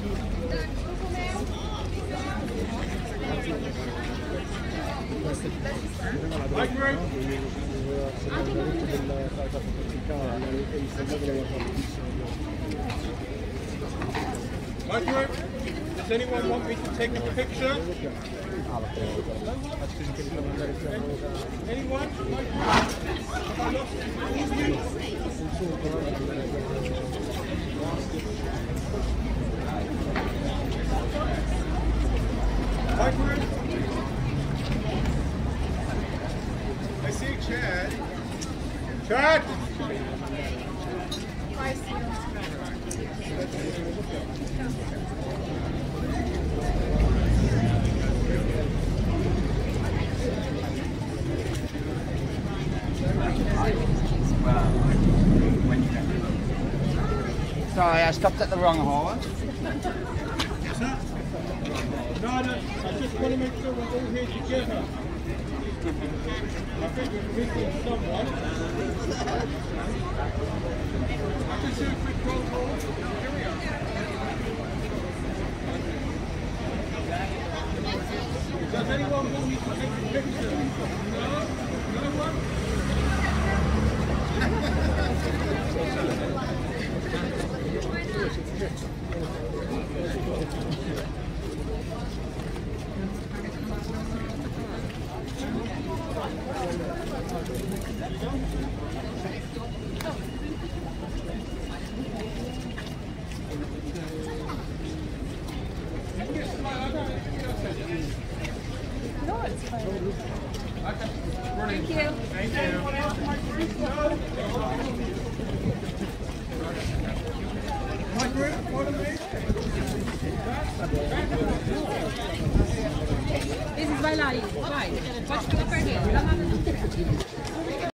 Does anyone want me to take a picture? Anyone? I see Chad. Chad! Sorry, I stopped at the wrong horse. No, I just want to make sure we're all here together. I think we're missing someone. I can do a quick roll call. Here we are. Does anyone want me to take a picture? No? No one? No, it's fine. Thank you. Thank you. My group, follow me. This is Vailari. Vai. Pode colocar aqui.